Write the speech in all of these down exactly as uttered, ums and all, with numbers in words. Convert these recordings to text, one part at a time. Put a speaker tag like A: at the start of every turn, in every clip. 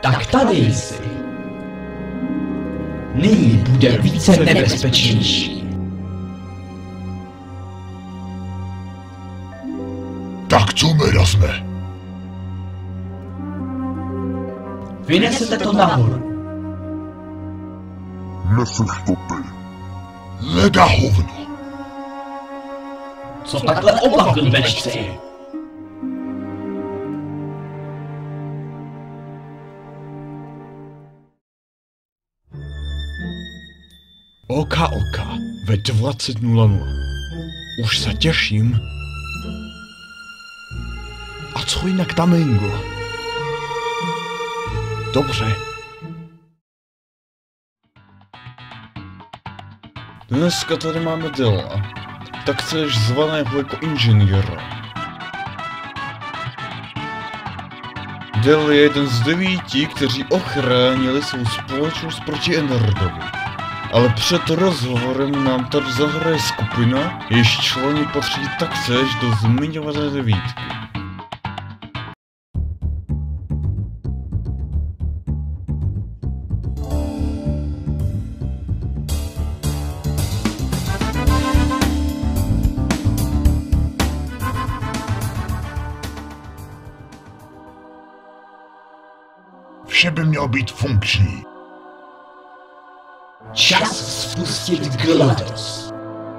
A: Tak tady jsi. Nyní bude více nebezpečnější.
B: Tak co, Merazme?
A: Vynesete to nahoru.
B: Neseš to ty. Leda hovno.
A: Co takhle oba blbečci?
C: Oka oka ve dvacet nula nula. Už se těším. A co jinak Tamingo? Dobře. Dneska tady máme Dilla. Tak chceš zvaného jako inženýra. Dill je jeden z devíti, kteří ochránili svou společnost proti Enderdovi. Ale před rozhovorem nám tady zahraje skupina, jejíž členy patří taktéž do zmiňované devítky.
B: Vše by mělo být funkční.
A: Čas spustit GLaDOS.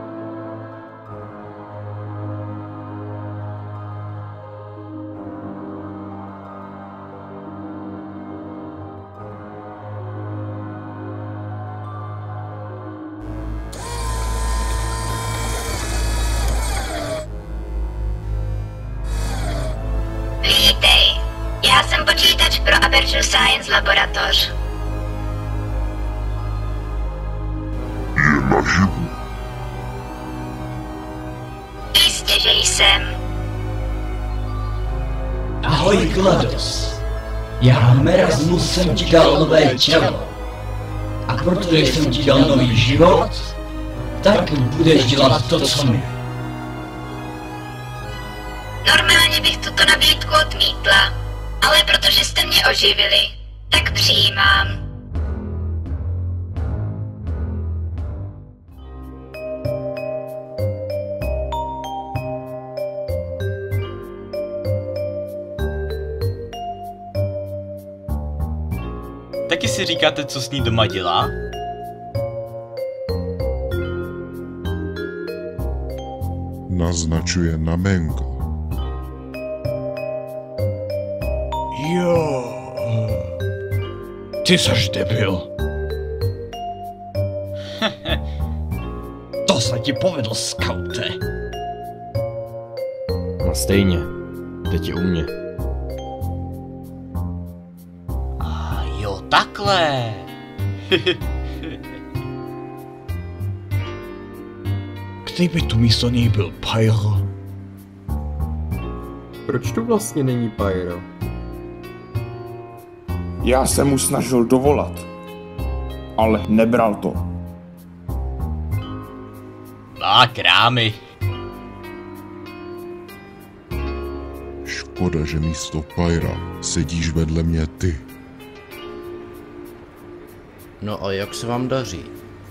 D: Vítej, já jsem počítač pro Aperture Science laboratoř.
B: Je naživu.
D: Jistě, že jsem.
A: Ahoj GLaDOS. Já Merazmus jsem ti dal nové tělo. A protože jsem ti dal nový život, tak budeš dělat to, co mi.
D: Normálně bych tuto nabídku odmítla, ale protože jste mě oživili, tak přijímám.
E: Taky si říkáte, co s ní doma dělá?
B: Naznačuje na Mengo.
C: Jo. Ty seš debil. To se ti povedlo, skaute.
F: No stejně, teď je u mě.
E: A jo, takhle.
C: Kdyby tu místo něj byl Pyro.
G: Proč tu vlastně není Pyro?
H: Já jsem mu snažil dovolat, ale nebral to.
E: A krámy.
B: Škoda, že místo Pyra sedíš vedle mě ty.
I: No a jak se vám daří?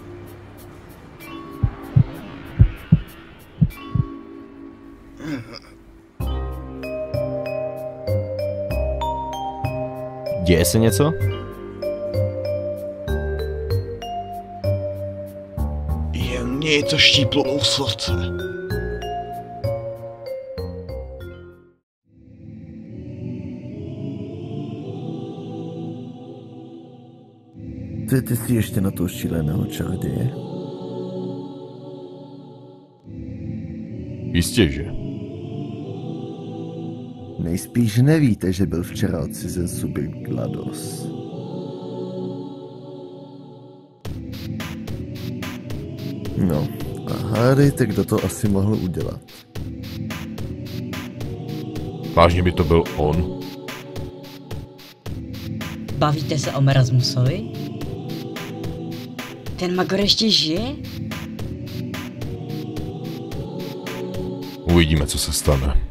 F: Děje se něco?
C: Jen mě je to štíplo u srdce.
J: Ty, ty jsi ještě na toho šíleného čaroděje?
F: Jistě, že.
J: Nejspíš nevíte, že byl včera odcizen subjekt GLaDOS. No, a hádejte, kdo to asi mohl udělat.
F: Vážně by to byl on?
K: Bavíte se o Merazmusovi? Ten Magor ještě žije?
F: Uvidíme, co se stane.